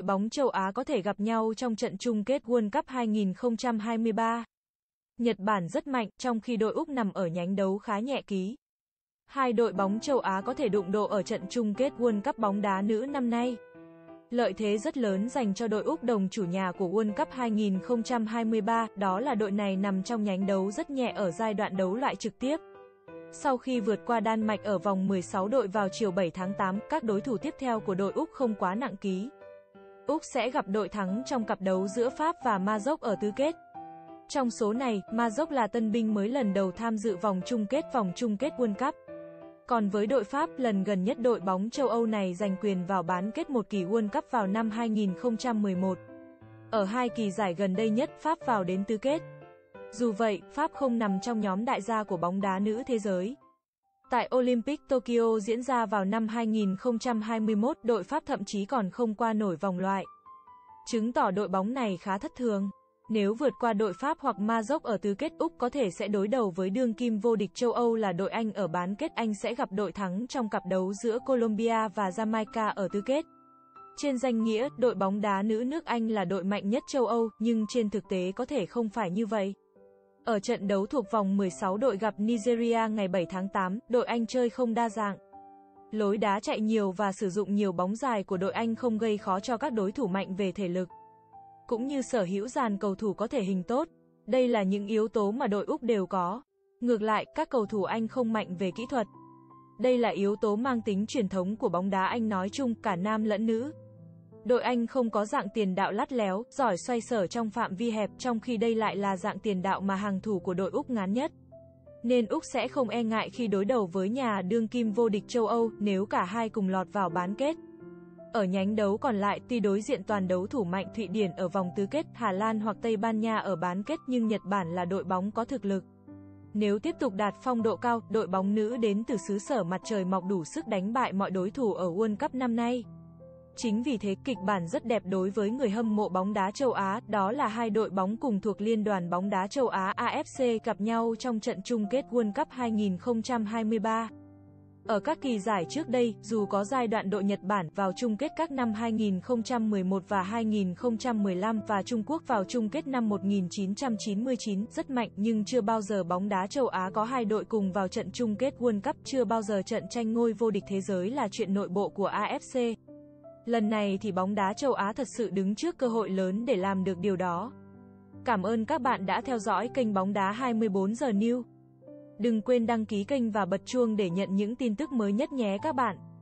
bóng châu Á có thể gặp nhau trong trận chung kết World Cup 2023. Nhật Bản rất mạnh, trong khi đội Úc nằm ở nhánh đấu khá nhẹ ký. Hai đội bóng châu Á có thể đụng độ ở trận chung kết World Cup bóng đá nữ năm nay. Lợi thế rất lớn dành cho đội Úc đồng chủ nhà của World Cup 2023, đó là đội này nằm trong nhánh đấu rất nhẹ ở giai đoạn đấu loại trực tiếp. Sau khi vượt qua Đan Mạch ở vòng 16 đội vào chiều 7 tháng 8, các đối thủ tiếp theo của đội Úc không quá nặng ký. Úc sẽ gặp đội thắng trong cặp đấu giữa Pháp và Maroc ở tứ kết. Trong số này, Maroc là tân binh mới lần đầu tham dự vòng chung kết World Cup. Còn với đội Pháp, lần gần nhất đội bóng châu Âu này giành quyền vào bán kết một kỳ World Cup vào năm 2011. Ở hai kỳ giải gần đây nhất, Pháp vào đến tứ kết. Dù vậy, Pháp không nằm trong nhóm đại gia của bóng đá nữ thế giới. Tại Olympic Tokyo diễn ra vào năm 2021, đội Pháp thậm chí còn không qua nổi vòng loại. Chứng tỏ đội bóng này khá thất thường. Nếu vượt qua đội Pháp hoặc Maroc ở tứ kết, Úc có thể sẽ đối đầu với đương kim vô địch châu Âu là đội Anh ở bán kết. Anh sẽ gặp đội thắng trong cặp đấu giữa Colombia và Jamaica ở tứ kết. Trên danh nghĩa, đội bóng đá nữ nước Anh là đội mạnh nhất châu Âu, nhưng trên thực tế có thể không phải như vậy. Ở trận đấu thuộc vòng 16 đội gặp Nigeria ngày 7 tháng 8, đội Anh chơi không đa dạng. Lối đá chạy nhiều và sử dụng nhiều bóng dài của đội Anh không gây khó cho các đối thủ mạnh về thể lực, cũng như sở hữu dàn cầu thủ có thể hình tốt. Đây là những yếu tố mà đội Úc đều có. Ngược lại, các cầu thủ Anh không mạnh về kỹ thuật. Đây là yếu tố mang tính truyền thống của bóng đá Anh nói chung, cả nam lẫn nữ. Đội Anh không có dạng tiền đạo lắt léo, giỏi xoay sở trong phạm vi hẹp, trong khi đây lại là dạng tiền đạo mà hàng thủ của đội Úc ngán nhất. Nên Úc sẽ không e ngại khi đối đầu với nhà đương kim vô địch châu Âu, nếu cả hai cùng lọt vào bán kết. Ở nhánh đấu còn lại, tuy đối diện toàn đấu thủ mạnh Thụy Điển ở vòng tứ kết, Hà Lan hoặc Tây Ban Nha ở bán kết, nhưng Nhật Bản là đội bóng có thực lực. Nếu tiếp tục đạt phong độ cao, đội bóng nữ đến từ xứ sở mặt trời mọc đủ sức đánh bại mọi đối thủ ở World Cup năm nay. Chính vì thế, kịch bản rất đẹp đối với người hâm mộ bóng đá châu Á, đó là hai đội bóng cùng thuộc Liên đoàn bóng đá châu Á AFC gặp nhau trong trận chung kết World Cup 2023. Ở các kỳ giải trước đây, dù có giai đoạn đội Nhật Bản vào chung kết các năm 2011 và 2015 và Trung Quốc vào chung kết năm 1999 rất mạnh, nhưng chưa bao giờ bóng đá châu Á có hai đội cùng vào trận chung kết World Cup, chưa bao giờ trận tranh ngôi vô địch thế giới là chuyện nội bộ của AFC. Lần này thì bóng đá châu Á thật sự đứng trước cơ hội lớn để làm được điều đó. Cảm ơn các bạn đã theo dõi kênh Bóng đá 24 giờ News. Đừng quên đăng ký kênh và bật chuông để nhận những tin tức mới nhất nhé các bạn.